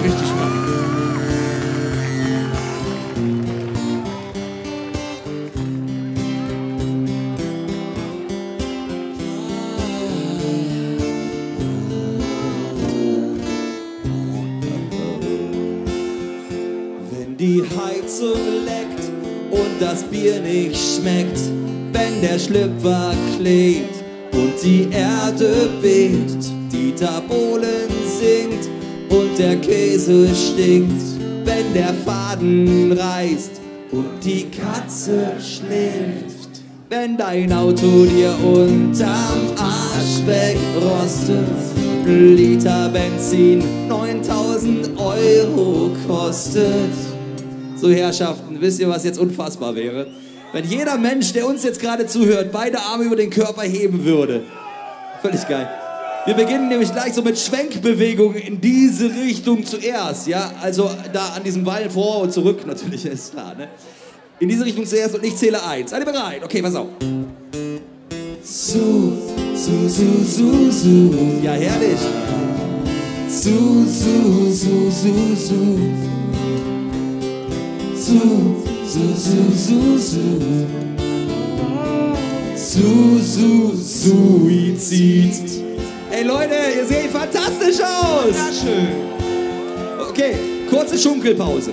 richtig spannend. Wenn die Heizung leckt und das Bier nicht schmeckt, wenn der Schlüpfer klebt und die Erde bebt, die Tabolen singt und der Käse stinkt, wenn der Faden reißt und die Katze schläft, wenn dein Auto dir unterm Arsch wegrostet, ein Liter Benzin 9.000 € kostet. So Herrschaften, wisst ihr, was jetzt unfassbar wäre? Wenn jeder Mensch, der uns jetzt gerade zuhört, beide Arme über den Körper heben würde. Völlig geil. Wir beginnen nämlich gleich so mit Schwenkbewegungen in diese Richtung zuerst, ja? Also da an diesem Wall vor und zurück, natürlich, ist klar, ne? In diese Richtung zuerst und ich zähle 1. Seid ihr bereit? Okay, pass auf. Su, su, su, su, su. Ja, herrlich. Su, su, su, su, su. Su, su, su, su, su. Su, su, Suizid. Ey Leute, ihr seht fantastisch aus. Ja, schön. Okay, kurze Schunkelpause.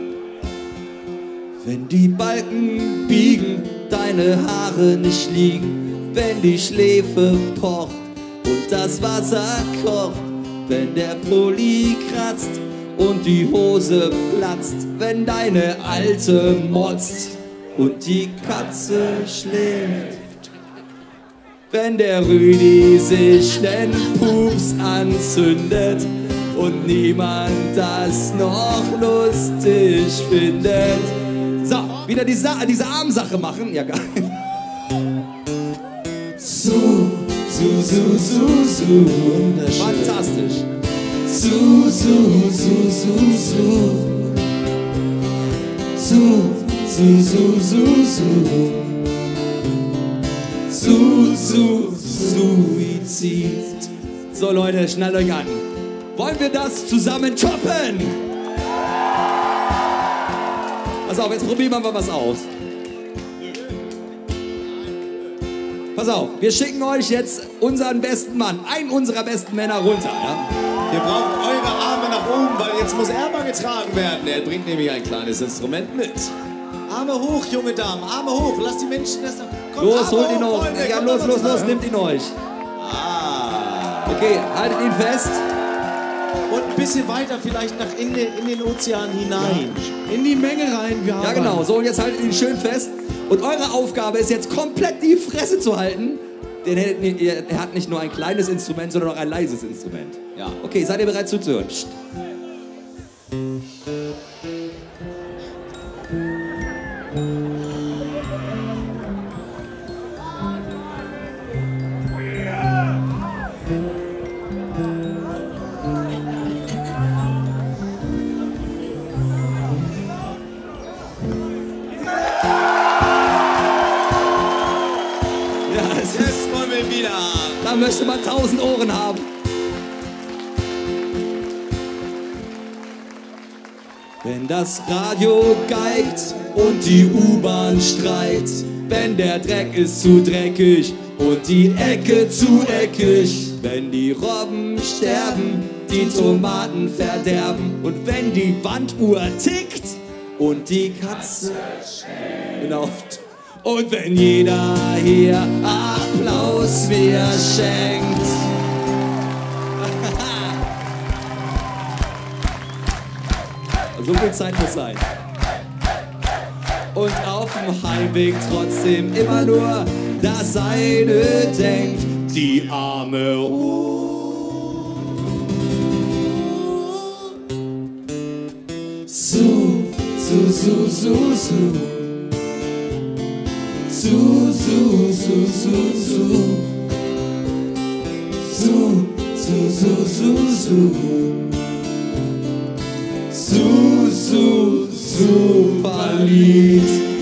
Wenn die Balken biegen, deine Haare nicht liegen, wenn die Schläfe pocht und das Wasser kocht, wenn der Pulli kratzt und die Hose platzt, wenn deine Alte motzt und die Katze schläft, wenn der Rüdi sich den Pups anzündet und niemand das noch lustig findet. So, wieder diese Armsache machen. Ja, geil. Su, su, su, su, su. Fantastisch. Su, su, su, su, su. Su, su, su, su, su. Su, su, Suizid. So Leute, schnallt euch an. Wollen wir das zusammen toppen? Pass auf, jetzt probieren wir mal was aus. Pass auf, wir schicken euch jetzt unseren besten Mann, einen unserer besten Männer runter. Ja? Wir brauchen eure Arme nach oben, weil jetzt muss er mal getragen werden. Er bringt nämlich ein kleines Instrument mit. Arme hoch, junge Damen, Arme hoch. Lasst die Menschen das... Kommt, los, holt ihn hoch. Ja, los, nehmt ihn euch. Ah. Okay, haltet ihn fest. Und ein bisschen weiter vielleicht in den Ozean hinein. Ja. In die Menge rein. Ja, genau. So, und jetzt haltet ihn schön fest. Und eure Aufgabe ist jetzt komplett die Fresse zu halten. Denn er hat nicht nur ein kleines Instrument, sondern auch ein leises Instrument. Ja. Okay, seid ihr bereit zuzuhören? Psst. Jetzt wollen wir wieder. Da möchte man 1000 Ohren haben. Wenn das Radio geigt und die U-Bahn streikt, wenn der Dreck ist zu dreckig und die Ecke zu eckig, wenn die Robben sterben, die Tomaten verderben und wenn die Wanduhr tickt und die Katze genau. Und wenn jeder hier Applaus mir schenkt. So viel Zeit muss sein. Und auf dem Heimweg trotzdem immer nur das eine denkt, die arme Su, su, su, su, su. Su, su, su, su, su. Su, su, su, su, su. Su, su, super Lied.